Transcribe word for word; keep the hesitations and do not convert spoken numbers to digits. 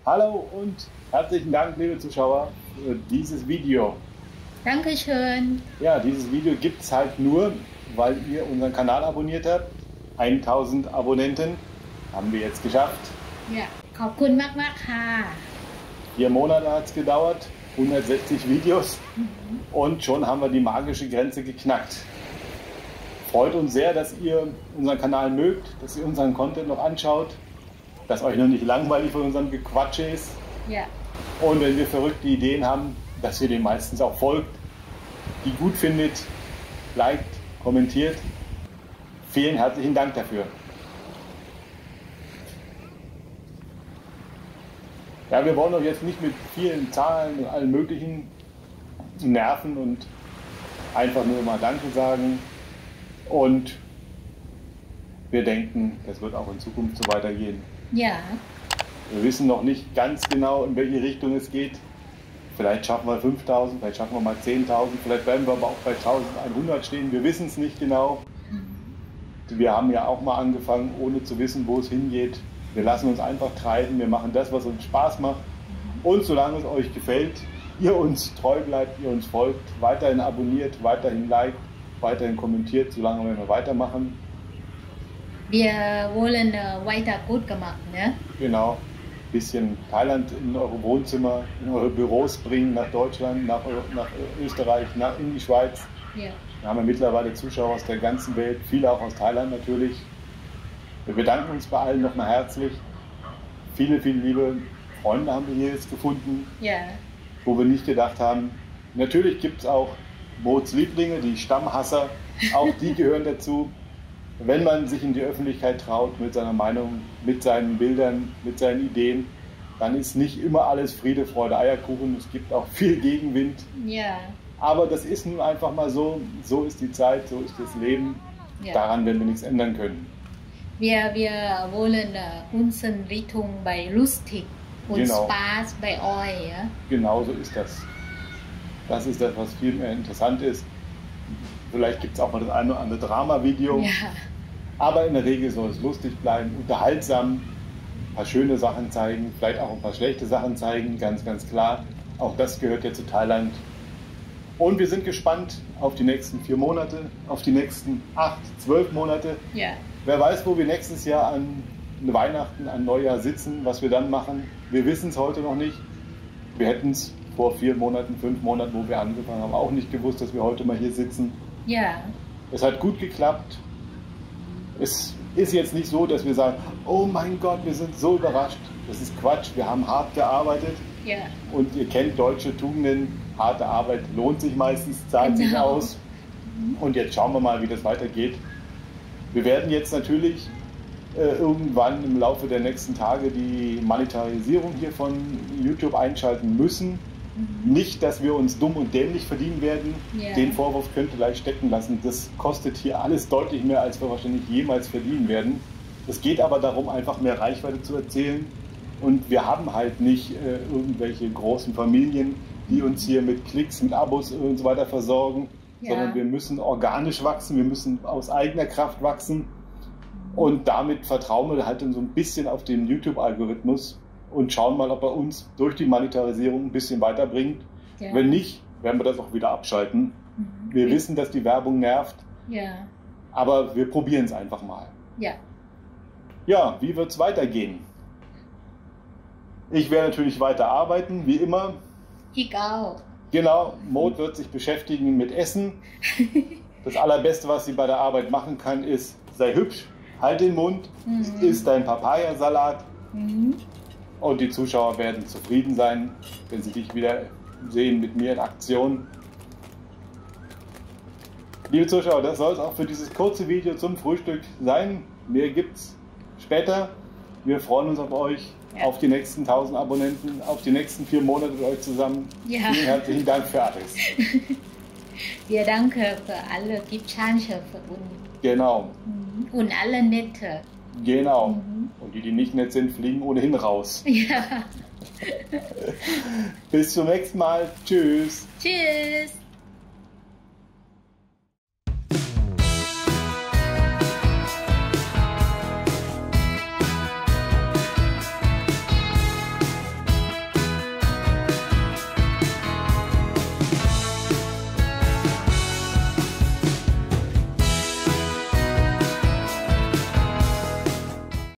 Hallo und herzlichen Dank, liebe Zuschauer, für dieses Video. Dankeschön. Ja, dieses Video gibt es halt nur, weil ihr unseren Kanal abonniert habt. tausend Abonnenten haben wir jetzt geschafft. Ja, ขอบคุณมากๆค่ะ Vier Monate hat es gedauert, hundertsechzig Videos mhm. und schon haben wir die magische Grenze geknackt. Freut uns sehr, dass ihr unseren Kanal mögt, dass ihr unseren Content noch anschaut, dass euch noch nicht langweilig von unserem Gequatsche ist. Ja. Und wenn wir verrückte Ideen haben, dass ihr den meistens auch folgt, die gut findet, liked, kommentiert. Vielen herzlichen Dank dafür. Ja, wir wollen euch jetzt nicht mit vielen Zahlen und allen möglichen nerven und einfach nur mal Danke sagen. Und wir denken, das wird auch in Zukunft so weitergehen. Ja. Wir wissen noch nicht ganz genau, in welche Richtung es geht. Vielleicht schaffen wir fünftausend, vielleicht schaffen wir mal zehntausend, vielleicht bleiben wir aber auch bei eintausendeinhundert stehen. Wir wissen es nicht genau. Wir haben ja auch mal angefangen, ohne zu wissen, wo es hingeht. Wir lassen uns einfach treiben, wir machen das, was uns Spaß macht. Und solange es euch gefällt, ihr uns treu bleibt, ihr uns folgt, weiterhin abonniert, weiterhin liked, weiterhin kommentiert, solange wir weitermachen. Wir wollen weiter gut gemacht, ne? Genau. Ein bisschen Thailand in eure Wohnzimmer, in eure Büros bringen, nach Deutschland, nach, nach Österreich, nach, in die Schweiz. Ja. Wir haben ja mittlerweile Zuschauer aus der ganzen Welt, viele auch aus Thailand natürlich. Wir bedanken uns bei allen nochmal herzlich. Viele, viele liebe Freunde haben wir hier jetzt gefunden, ja. Wo wir nicht gedacht haben. Natürlich gibt es auch Mods Lieblinge, die Stammhasser, auch die gehören dazu. Wenn man sich in die Öffentlichkeit traut mit seiner Meinung, mit seinen Bildern, mit seinen Ideen, dann ist nicht immer alles Friede, Freude, Eierkuchen. Es gibt auch viel Gegenwind. Ja. Aber das ist nun einfach mal so. So ist die Zeit, so ist das Leben. Ja. Daran werden wir nichts ändern können. Wir, wir wollen unsere Richtung bei lustig und genau. Spaß bei euch. Ja? Genau so ist das. Das ist das, was viel mehr interessant ist. Vielleicht gibt es auch mal das eine oder andere Drama-Video. Ja. Aber in der Regel soll es lustig bleiben, unterhaltsam, ein paar schöne Sachen zeigen, vielleicht auch ein paar schlechte Sachen zeigen, ganz, ganz klar. Auch das gehört ja zu Thailand. Und wir sind gespannt auf die nächsten vier Monate, auf die nächsten acht, zwölf Monate. Ja. Wer weiß, wo wir nächstes Jahr an Weihnachten, an Neujahr sitzen, was wir dann machen. Wir wissen es heute noch nicht. Wir hätten es vor vier Monaten, fünf Monaten, wo wir angefangen haben, auch nicht gewusst, dass wir heute mal hier sitzen. Ja. Es hat gut geklappt. Es ist jetzt nicht so, dass wir sagen, oh mein Gott, wir sind so überrascht. Das ist Quatsch, wir haben hart gearbeitet. Ja. Und ihr kennt deutsche Tugenden, harte Arbeit lohnt sich meistens, zahlt genau. sich aus. Und jetzt schauen wir mal, wie das weitergeht. Wir werden jetzt natürlich äh, irgendwann im Laufe der nächsten Tage die Monetarisierung hier von YouTube einschalten müssen. Mhm. Nicht, dass wir uns dumm und dämlich verdienen werden. Yeah. Den Vorwurf könnt ihr gleich stecken lassen. Das kostet hier alles deutlich mehr, als wir wahrscheinlich jemals verdienen werden. Es geht aber darum, einfach mehr Reichweite zu erzielen. Und wir haben halt nicht äh, irgendwelche großen Familien, die uns hier mit Klicks, mit Abos und so weiter versorgen. Ja. Sondern wir müssen organisch wachsen, wir müssen aus eigener Kraft wachsen und damit vertrauen wir halt so ein bisschen auf den YouTube-Algorithmus und schauen mal, ob er uns durch die Monetarisierung ein bisschen weiterbringt. Ja. Wenn nicht, werden wir das auch wieder abschalten. Mhm. Wir wissen, dass die Werbung nervt, ja. aber wir probieren es einfach mal. Ja, ja, wie wird es weitergehen? Ich werde natürlich weiter arbeiten, wie immer. Ich auch. Genau, Maud wird sich beschäftigen mit Essen. Das Allerbeste, was sie bei der Arbeit machen kann, ist, sei hübsch, halt den Mund, mhm. isst dein Papayasalat. Mhm. Und die Zuschauer werden zufrieden sein, wenn sie dich wieder sehen mit mir in Aktion. Liebe Zuschauer, das soll es auch für dieses kurze Video zum Frühstück sein. Mehr gibt's später. Wir freuen uns auf euch. Ja. Auf die nächsten tausend Abonnenten, auf die nächsten vier Monate mit euch zusammen. Ja. Vielen herzlichen Dank für alles. Wir danken für alle Gipschanche für uns. Genau. Und alle Nette. Genau. Mhm. Und die, die nicht nett sind, fliegen ohnehin raus. Ja. Bis zum nächsten Mal. Tschüss. Tschüss.